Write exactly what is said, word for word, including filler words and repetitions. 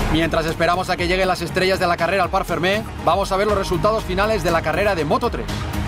Mientras esperamos a que lleguen las estrellas de la carrera al Parc Fermé, vamos a ver los resultados finales de la carrera de Moto tres.